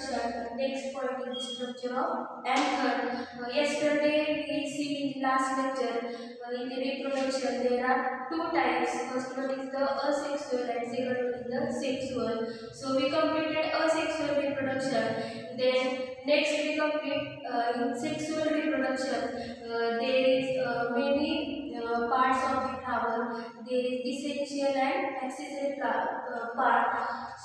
introduction. Next point is the structure of anther. Yesterday we see in the last lecture in the reproduction there are two types. First one is the asexual and second one is the sexual. So we completed asexual reproduction. Then next we complete in sexual reproduction. There is many parts of the flower. There is essential and accessory part.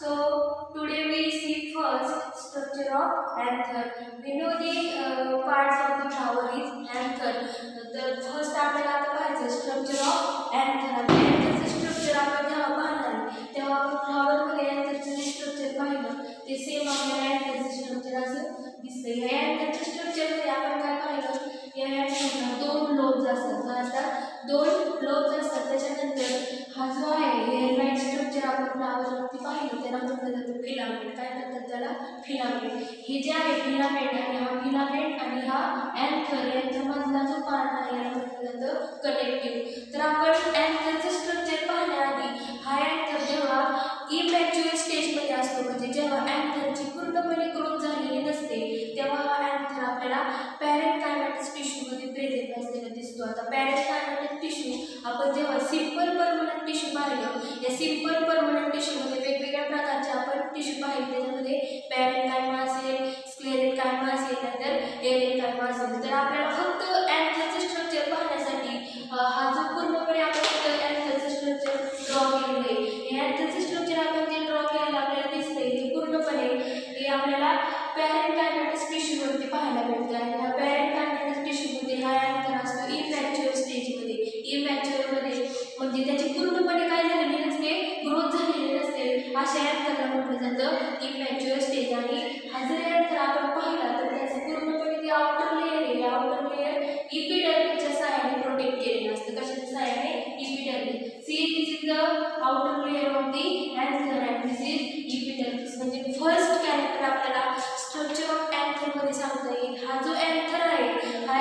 So today we see first structure of anther. We know the parts of the flower is anther. The first आपल्याला आता पाहायचं structure of anther. Antherचं structure आपण जेव्हा पाहणार तेव्हा आपण flower मध्ये antherचं structure पाहिलं ते सेम आपल्याला antherचं structure असं दिसतं. या antherच्या structure मध्ये आपण काय पाहिलं या antherला दोन lobes असतात. काय असतात दोन lobes असतात. त्याच्यानंतर हा जो आहे एअरलाइन स्ट्रक्चर आपण फ्लावरवरती पाहिलं त्याला म्हटलं जातं फिलामेंट. काय म्हणतात त्याला फिलामेंट. हे जे आहे फिलामेंट आणि हा फिलामेंट आणि हा अँथर यांच्यामधला जो पार्ट आहे याला म्हटलं जातं कनेक्टिव्ह. तर आपण अँथरचं स्ट्रक्चर पाहण्याआधी हा अँथर जेव्हा इमॅच्युअर स्टेजमध्ये असतो म्हणजे जेव्हा अँथरची पूर्णपणे ग्रोथ झालेली नसते तेव्हा हा अँथर आपल्याला पॅरेन्कायमॅटिस टिश्यूमध्ये प्रेझेंट असलेला दिसतो. आता पॅरेन्कायमॅटिक टिश्यू आपण जेव्हा सिंपल परमनंट टिश्यू पाहिलं या सिंपल परमनंट टिश्यूमध्ये वेगवेगळ्या प्रकारचे आपण टिश्यू पाहिले. त्याच्यामध्ये पॅरेन्कायमा असेल स्क्लेरेन्कायमा असेल नंतर एरेन्कायमा असेल. तर आपल्याला फक्त अँथरचं स्ट्रक्चर पाहण्यासाठी हा जो पूर्णपणे आपण अँथरचं स्ट्रक्चर ड्रॉ केलेलं आहे हे अँथरचं स्ट्रक्चर आपण जे ड्रॉ केलेलं आपल्याला दिसतंय ते पूर्णपणे हे आपल्याला पॅरेन्कायमॅटिस टिश्यूवरती पाहायला भेटतं. आणि ह्या पॅरेन्कायमॅटिस टिश्यूमध्ये हा अँथर असतो इमॅच्युअर स्टेजमध्ये. इमॅच्युअरमध्ये म्हणजे त्याची पूर्णपणे काय झालेली नसते ग्रोथ झालेली नसते अशा अँथरला म्हटलं जातं इमॅच्युअर स्टेज. आणि हा जर अँथर आपण पाहिला तर त्याचं पूर्णपणे जे आउटर लेयर आहे या आउटर लेयर इपिडर्मिसच्या सहाय्याने प्रोटेक्ट केलेलं असतं. कशाच्या सहाय्याने epidermis. See this is the outer layer of the anther and this is epidermis. म्हणजे फर्स्ट कॅरेक्टर आपल्याला स्ट्रक्चर ऑफ अँथर मध्ये सांगता येईल. हा जो अँथर आहे हा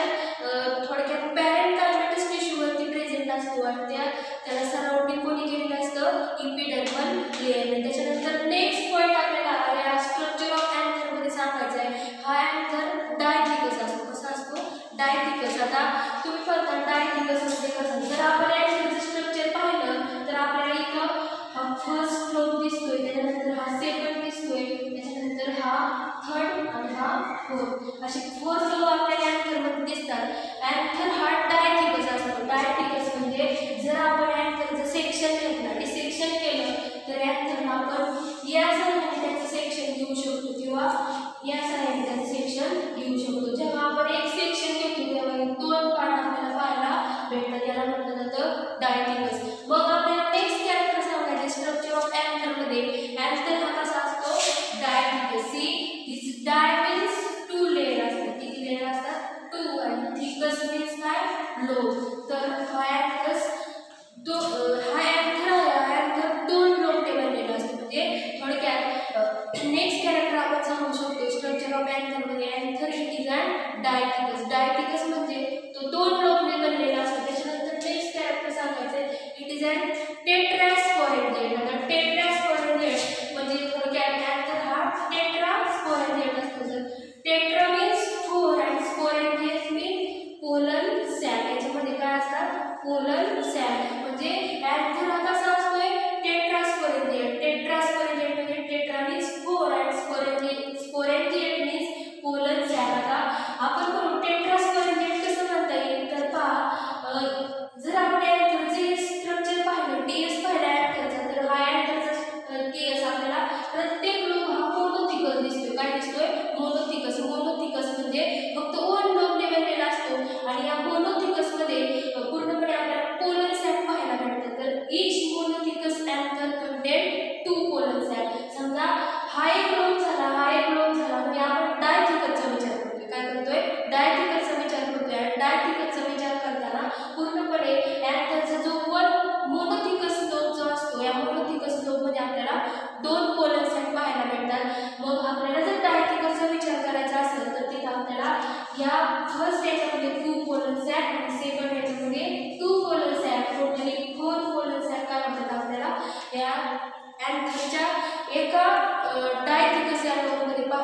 अँथर थोडक्यात पॅरेन्कायमॅटिस टिश्यूवरती प्रेझेंट असतो आणि त्याला सराउंडिंग कोणी केलेलं असतं इपिडर्मल लेयर. त्याच्यानंतर नेक्स्ट पॉईंट आपल्याला या स्ट्रक्चर ऑफ अँथर मध्ये सांगायचं आहे. हा अँथर डायथिकस असतो. कसा असतो डायथिकस. आता तुम्ही बघता डायथिकस म्हणजे कसं जर आपण अँथरचं स्ट्रक्चर पाहिलं तर आपल्याला इथं हा फर्स्ट लोब दिसतोय त्याच्यानंतर हा सेकंड दिसतोय त्याच्यानंतर हा थर्ड आणि हा फोर्थ असे 4 लोब आपल्याला अँथरमध्ये दिसतात. अँथर हा डायथिकस असतो. डायथिकस म्हणजे जर आपण अँथरचं सेक्शन घेतलं डिसेक्शन केलं तर अँथरला आपण या सहाय्याने त्याचं सेक्शन घेऊ शकतो किंवा या सहाय्याने त्याचं सेक्शन घेऊ शकतो. जेव्हा आपण एक सेक्शन घेतो तेव्हा एक दोन पार्ट आपल्याला पाहायला भेटतात. याला म्हटलं जातं डायथिकस. मग आपल्याला नेक्स्ट कॅरेक्टर सांगायचे स्ट्रक्चर ऑफ अँथरमध्ये. अँथर हा कसा असतो dithecous. See this di means 2 layer असतात. किती लेयर असतात 2 आणि थिकस मीन्स काय लोब. तर हा अँथर 2 लोबने बनलेला असतो. म्हणजे थोडक्यात नेक्स्ट कॅरेक्टर आपण सांगू शकतो स्ट्रक्चर ऑफ अँथरमध्ये anther it is and dithecous. Dithecous म्हणजे तो 2 लोबने बनलेला असतो. त्याच्यानंतर नेक्स्ट कॅरेक्टर सांगायचं इट इज अँड टेट्रास्पोरेंजिएट. आता टेट्रास्पोरेंजिएट म्हणजे थोडक्यात अँथर हा टेट्रास्पोरेंजिएट असतो. जर टेट्रा मीन्स 4 आणि स्पोरेंजिएट मीन्स पोलन सॅक. याच्यामध्ये काय असतात पोलन सॅक. म्हणजे अँथर हा कसा असतोय टेट्रास्पोरेंजिएट. टेट्रास्पोरेंजिएट म्हणजे टेट्रा मीन्स 4 आणि स्पोरेंजिएट मीन्स पोलन सॅक. आता आपण म्हणू टेट्रास्पोरेंजिएट कसं म्हणता येईल तर पहा जर आपण अँथरचे स्ट्रक्चर पाहिलं टीएस पाहिला अँथरचा तर हा अँथरचा टीएस आपल्याला प्रत्येक लोब हा मोनोथिकस दिसतोय. काय दिसतोय मोनोथिकस. मोनोथिकस म्हणजे फक्त 1 लोबने बनलेला असतो आणि या मोनोथिकस मध्ये पूर्णपणे आपल्याला पोलन सॅक पाहायला भेटतात. तर each monothecous anther contain 2 pollen sac. समजा हा एक लोब झाला हा एक लोब झाला म्हणजे आपण डायथिकसचा विचार करतोय. काय करतोय डायथिकसचा विचार करतोय. आणि डायथिकसचा विचार करताना पूर्णपणे अँथरचा जो 1 मोनोथिकस लोब जो असतो या मोनोथिकस लोब मध्ये आपल्याला 2 पोलन सॅक पाहायला भेटतात. मग आपल्याला जर डायथिकसचा विचार करायचा असेल तर तिथे आपल्याला या फर्स्ट याच्यामध्ये 2 पोलन सॅक आणि सेकंड याच्यामध्ये 2 pollen sac totally 4 pollen sac काय म्हणतात आपल्याला या अँथरच्या एका डायथिकस या लोबमध्ये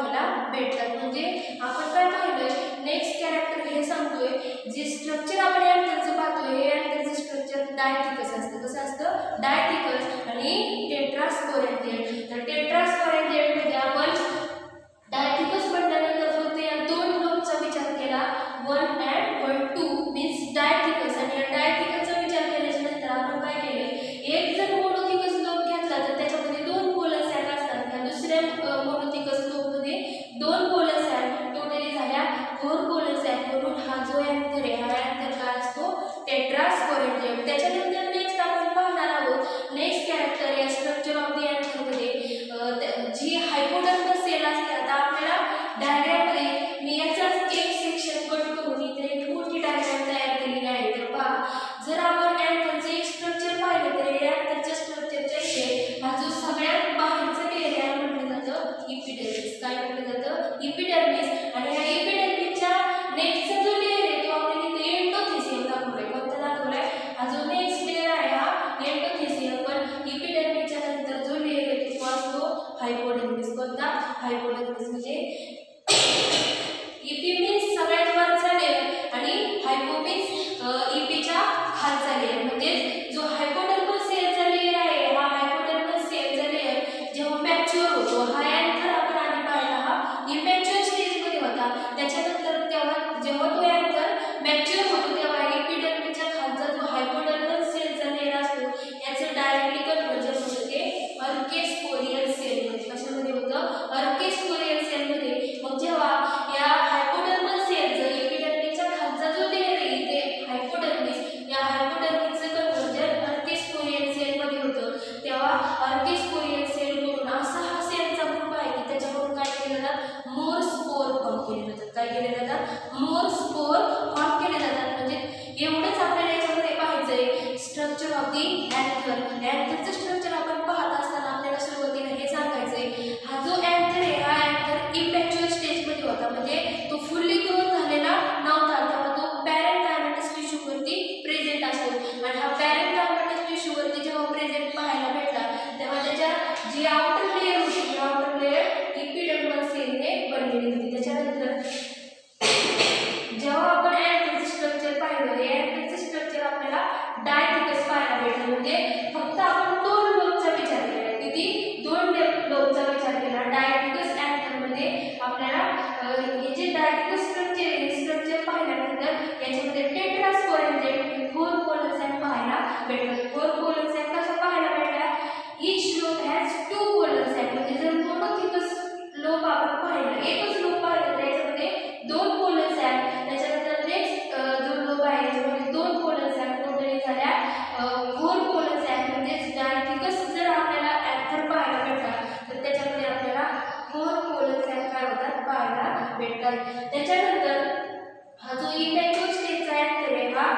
खालचा लेयर, म्हणजे जो हायपोडर्मल सेलचा लेयर आहे, हा हायपोडर्मल सेलचा लेयर जेव्हा मॅच्युअर होतो, हा अँथर आपण आधी पाहिला हा इमॅच्युअर स्टेजमध्ये होता. त्याच्यानंतर जेव्हा तो अँथर मॅच्युअर होतो तेव्हा एपिडर्मिसच्या खालचा जो हायपोडर्मल सेलचा लेयर असतो याचं डायरेक्टली कन्व्हर्जन होतं ते अर्केस्पोरियल सेलमध्ये. कशामध्ये होतं? अर्केस्पोरियल सेलमध्ये. मग जेव्हा या हायपोडर्मल सेलचं एपिडर्मिसच्या खालचा जो लेयर आहे ते हायपोडर्मिस, या हायपोडर्मिसचं कन्व्हर्जन अर्केस्पोरियल सेलमध्ये होतं. तेव्हा अर्केस्पोरियल सेलकडून असा हा सेलचा ग्रुप आहे की त्याच्याकडून काय केलं जातात? मोर स्पोर फॉर्म केले जातात. काय केले जातात? मोर स्पोर फॉर्म केले जातात. म्हणजे एवढंच आपल्याला याच्यामध्ये पाहायचंय स्ट्रक्चर ऑफ दी अँथर. अँथरचं स्ट्रक्चर आपण पाहत असताना आपल्याला सुरुवातीला हे सांगायचंय, हा जो अँथर आहे हा अँथर इमॅच्युअर स्टेजमध्ये होता, म्हणजे तो फुल्ली ग्रोथ झालेला नव्हता. तेव्हा तो पॅरेंकायमॅटस टिश्यूवरती प्रेझेंट असतो. आणि हा पॅरेंकायमॅटस टिश्यूवरती जेव्हा प्रेझेंट पाहायला भेटला तेव्हा त्याच्या जी आउटर लेयर होती, ती आउटर लेयर एपिडर्मल सेलने बनलेली होती. त्याच्यानंतर जेव्हा आपण अँथरचं स्ट्रक्चर पाहिलं, हे अँथरचं स्ट्रक्चर आपल्याला डायथिकस पाहायला भेटलं. म्हणजे फक्त आपण 2 लोबचा विचार केला. किती? 2 लोबचा विचार केला. डायथिकस अँथरमध्ये आपल्याला हे जे डायथिकस स्ट्रक्चर आहे हे स्ट्रक्चर पाहिल्यानंतर याच्यामध्ये टेट्रास्पोरेंजेड 4 पोलर सॅक पाहायला भेटलं. 4 पोलर सॅक कशा पाहायला भेटल्या? Each lobe has 2 pollen sac. म्हणजे जर मोनोथिकस लोब आपण पाहिलं, एकच लोब पाहिलं तर याच्यामध्ये 2 पोलर सॅक, त्याच्यानंतर नेक्स्ट जो लोब आहे याच्यामध्ये 2 पोलर सॅक, टोटली झाल्या 4 पोलर सॅक. म्हणजेच डायथिकस जर आपल्याला अँथर पाहायला भेटला तर त्याच्यामध्ये आपल्याला 4 पोलर सॅक काय होतात? पाहायला भेटतात. त्याच्यानंतर हा जो इमॅच्युअर स्टेजचा अँथर आहे हा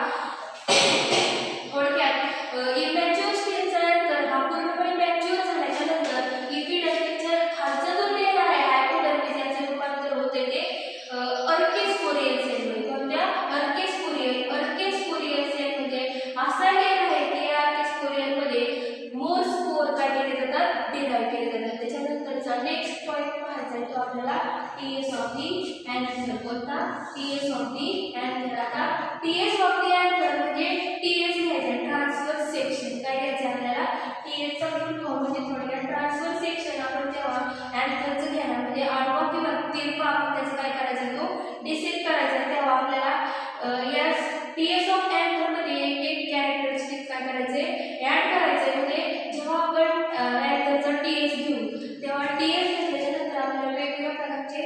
थोडक्यात इमॅच्युअर स्टेजचा अँथर हा पूर्णपणे मॅच्युअर झाल्याच्या नंतर एपिडर्मिसच्या खालचा जो लेयर आहे हायपोडर्मिस याचे रूपांतर होते ते अर्केस्पोरियल सेलमध्ये. कोणत्या? अर्केस्पोरियल सेल म्हणजे असा लेयर आहे की या अर्केस्पोरियलमध्ये मोर स्पोर काय केले जातात? डिराईव्ह केले जातात. त्याच्यानंतरचा नेक्स्ट पॉईंट पाहायचा आहे तो आपल्याला टीएस ऑफ दी अँथर. कोणता? TS of the anther. आता टीएस ऑफ दी अँथर म्हणजे टीएस घ्यायचा, ट्रान्सवर्स सेक्शन. काय घ्यायचं आपल्याला? टीएसचा फुल फॉर्म म्हणजे थोडक्यात ट्रान्सवर्स सेक्शन. आपण जेव्हा अँथरचं घेणार म्हणजे आडवा किंवा तिरपा आपण त्याचं काय करायचं? तो डिसेक्ट करायचा. तेव्हा आपल्याला या टीएस ऑफ अँथरमध्ये एक कॅरेक्टरिस्टिक काय करायचे? ऍड करायचे. म्हणजे जेव्हा आपण अँथरचा टीएस घेऊ तेव्हा टीएस घेतल्याच्यानंतर आपल्याला वेगवेगळ्या प्रकारचे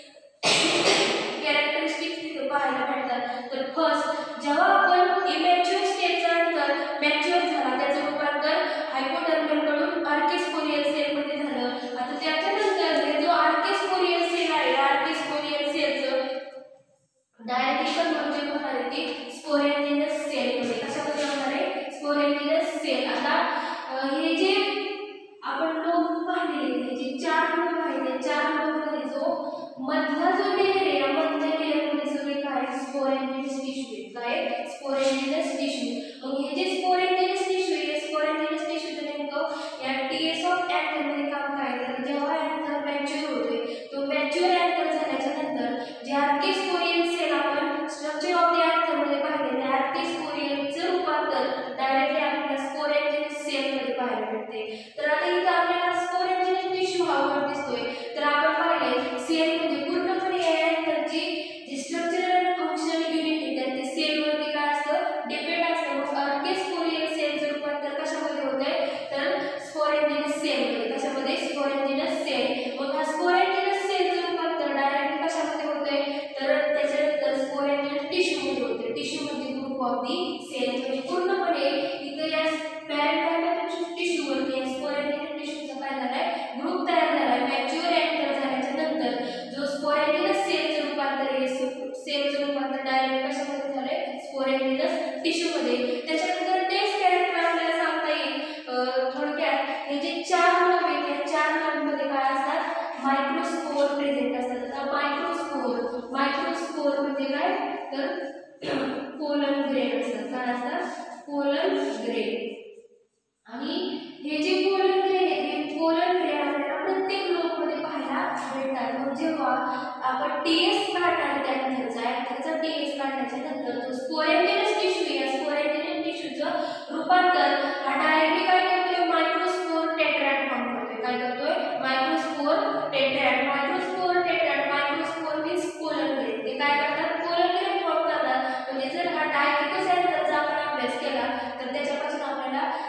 कॅरेक्टरिस्टिक्स तिथे पाहायला भेटतात. तर फर्स्ट, जेव्हा आपण इमॅच्युअर स्टेजचा अँथर मॅच्युअर झाला त्याचं रूपांतर हायपोडर्मलकडून अर्केस्पोरियल सेलमध्ये झालं. आता त्याच्यानंतर हे जो अर्केस्पोरियल सेल आहे, अर्केस्पोरियल सेलचं डायरेक्टली कन्व्हर्जन होणार आहे ती स्पोरेंजिनस सेलमध्ये. कशामध्ये होणार आहे? Sporogenous cell. आता हे जे आपण लोब पाहिलेले हे जे 4 लोब आहेत त्या 4 लोबमध्ये जो मधला जो लेयर आहे या मधल्या लेयरमध्ये सगळे काय? स्पोरेंजिनस टिश्यू आहे. काय? Sporogenous tissue. मग हे जे स्पोरेंजिनस टिश्यू आहे स्पोरेंजिनस टिश्यूचं नेमकं या टीएस ऑफ अँथरमध्ये काम काय? तर जेव्हा अँथर मॅच्युअर होतोय तो मॅच्युअर अँथर झाल्याच्या नंतर जे अर्केस्पोरियल सेल आपण स्ट्रक्चर ऑफ दी अँथरमध्ये पाहिले त्या अर्केस्पोरियलचं रूपांतर डायरेक्टली आपल्याला स्पोरेंजिनस सेलमध्ये पाहायला भेटते. तर आता इथं आपल्याला स्पोरेंजिनस टिश्यू हा वर्ड दिसतोय. तर आपण पाहिले सेल म्हणजे पूर्णपणे या अँथरची जी स्ट्रक्चरल आणि फंक्शनल युनिट आहे त्या ते सेलवरती काय असतं? डिपेंड असतं. मग अर्केस्पोरियल सेलचं रूपांतर कशामध्ये होतंय? तर स्पोरेंजिनस सेलमध्ये. कशामध्ये? Sporogenous cell. मग हा स्पोरेंजिनस सेलचं रूपांतर डायरेक्टली कशामध्ये होतंय? तर त्याच्यानंतर स्पोरेंजिनस टिश्यूमध्ये होते. टिश्यू म्हणजे ग्रुप ऑफ दी सेल. म्हणजे पूर्णपणे इथं या पॅरेंकायमॅटिक टिश्यूवरती या स्पोरेंजिनस टिश्यूचा काय झालाय? ग्रुप तयार झालाय. मॅच्युअर अँथर झाल्याच्या नंतर जो स्पोरेंजिनस सेलचं रूपांतर आहे सेलचं रूपांतर डायरेक्ट कशामध्ये झालंय? स्पोरेंजिनस टिश्यूमध्ये. त्याच्यानंतर नेक्स्ट कॅरेक्टर आपल्याला सांगता येईल थोडक्यात हे जे 4 लोब आहेत त्या 4 लोबमध्ये काय असतात? मायक्रो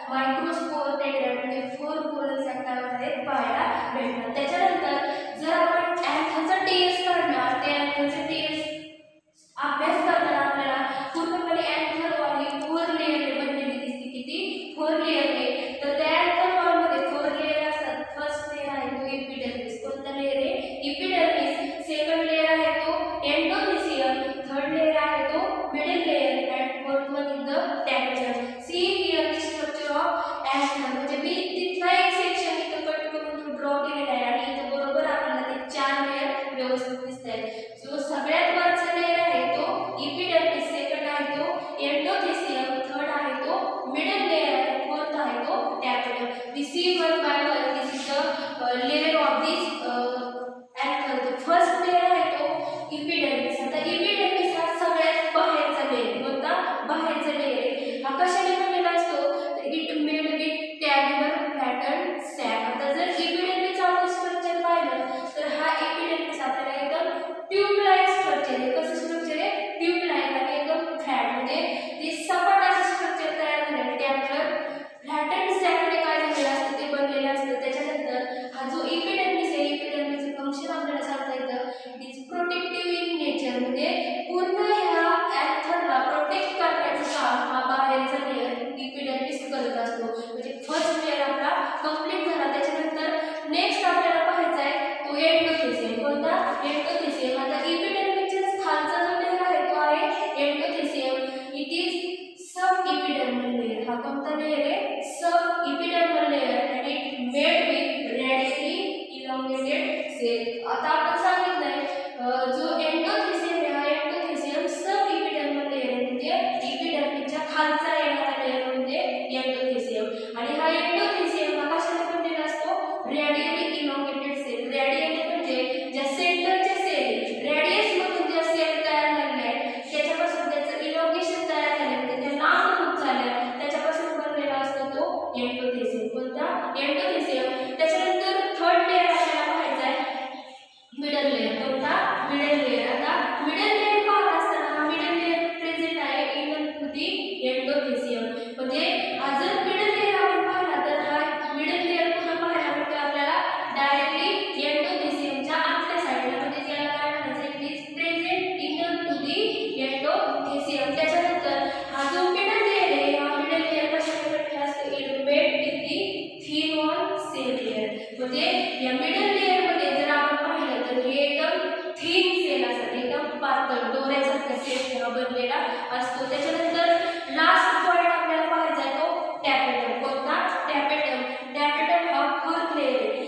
मायक्रोस्पोर टेट्राड म्हणजे 4 पोलर सॅक काय होतात पाहायला भेटतात. त्याच्यानंतर जर आपण अँथरचा टीएस काढला, त्या अँथरचा टीएस अभ्यास करताना आपल्याला पूर्णपणे अँथर वॉल ही 4 लेयरने बनलेली दिसते. किती? 4 लेयरने. तर त्या अँथर वॉलमध्ये 4 लेयर असतात. फर्स्ट लेयर आहे तो एपिडर्मिस. कोणता लेयर आहे? एपिडर्मिस. सेकंड लेयर आहे तो एंडोथेलियम. थर्ड लेयर आहे तो middle layer and fourth one is the tapetum. See here the structure of anther. म्हणजे मी तिथला एक सेक्शन इथं कट करून ड्रॉ केलेला आहे आणि इथं बरोबर आपल्याला ते 4 लेयर व्यवस्थित दिसतात. जो सगळ्यात वरचा लेयर आहे तो एपिडर्मिस, सेकंड आहे तो एंडोथेलियम, थर्ड आहे तो मिडल लेयर आणि फोर्थ आहे तो tapetum. We see one by one this is the layer of this anther. First layer आहे तो एपिडर्मिस. आता एपिडर्मिस हा सगळ्यात बाहेरचा लेयर. कोणता? बाहेरचा लेयर आहे. हा कशाने बनलेला असतो? It made with tabular pattern sac. आता जर एपिडर्मिसचा आपण स्ट्रक्चर पाहिलं तर हा एपिडर्मिस आपल्याला एकदम ट्यूब लाईक स्ट्रक्चर आहे. कसं स्ट्रक्चर आहे? ट्यूब लाईक आणि एकदम फ्लॅट. म्हणजे ते सपाट असं स्ट्रक्चर तयार झालं. टॅब्युलर फ्लॅटन सॅकने काय झालेलं असतं ते बनलेलं असतं. त्याच्यानंतर हा जो एपिडर्मिस आहे, एपिडर्मिसचं फंक्शन आपल्याला सांगता येतं. It is protective in nature. म्हणजे पूर्ण ह्या अँथरला प्रोटेक्ट करण्याचं काम हा बाहेरचा लेयर एपिडर्मिस करत असतो. म्हणजे फर्स्ट लेयर आपला कंप्लीट झाला. त्याच्यानंतर नेक्स्ट आपल्याला पाहायचा आहे तो एंडोथेलियम. कोणता? एंडोथेलियम. आता एपिडर्मिसच्या खालचा जो लेयर आहे तो आहे endothelium. It is sub epidermal layer. हा कोणता लेयर आहे? Sub epidermal layer and it made with radially elongated cell. आता आपण सांगितलंय जो एंडोथेलियम आहे हा एंडोथेलियम सब एपिडर्मल लेयर आहे. म्हणजे एपिडर्मिसच्या खालचा येणारा लेयर म्हणजे एंडोथेलियम. आणि हा एंडोथेलियम हा कशाने बनलेला असतो? Radially elongated sale. रेडियली म्हणजे ज्या सेंटरच्या सेल रेडियस मधून ज्या सेल तयार झालेल्या आहेत त्याच्यापासून त्याचं इलॉंगेशन तयार झालं म्हणजे त्या लांब होत चालल्या त्याच्यापासून बनलेला असतो तो एंडोथेलियम. कोणता? एंडोथेलियम. त्याच्यानंतर थर्ड लेयर आपल्याला पाहायचा आहे मिडल लेयर. कोणता? Middle layer. आता मिडल लेयर पाहत असताना हा मिडल लेयर प्रेझेंट आहे इवन टू दी एंडोथेलियम. म्हणजे हा जर मिडल लेयर आपण पाहिला तर हा मिडल लेयर कुठं पाहायला भेटतो आपल्याला? डायरेक्टली एंडोथेलियमच्या आतल्या साईडला. म्हणजे ज्याला काय म्हणायचं? It is present even to the endothelium. त्याच्यानंतर हा जो मिडल लेयर आहे हा मिडल लेयर कशाने बनलेला असतो? It made with the thin wall cell layer. म्हणजे या मिडल लेयर मध्ये जर आपण पाहिलं तर हे एकदम थिन सेल असतात. एकदम पातळ दोऱ्यासारखा सेल बनलेला असतो. त्याच्यानंतर लास्ट पॉइंट आपल्याला पाहायचा आहे तो टॅपेटम. कोणता? टॅपेटम. टॅपेटम हा फोर्थ लेयर आहे.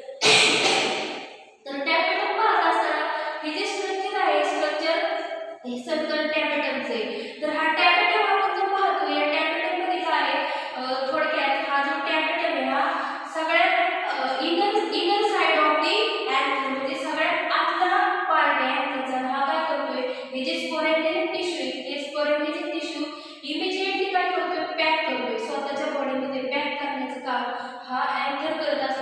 तर टॅपेटम पाहत असताना हे जे स्ट्रक्चर आहे स्ट्रक्चर हे सर्कल टॅपेटमचे. तर हा टॅपेटम आपण जो पाहतो या टॅपेटम मध्ये काय आहे? थोडक्यात हा जो टॅपेटम आहे हा सगळ्यात inner side of the anther म्हणजे सगळ्यात आतला पार्ट आहे अँथरचा. हा काय करतोय? हे जे स्पोरॅन्जिक टिश्यू आहे ते स्पोरॅन्जिक टिश्यू इमिजिएटली काय करतोय? पॅक करतोय. स्वतःच्या बॉडीमध्ये पॅक करण्याचं काम हा अँथर करत असतो.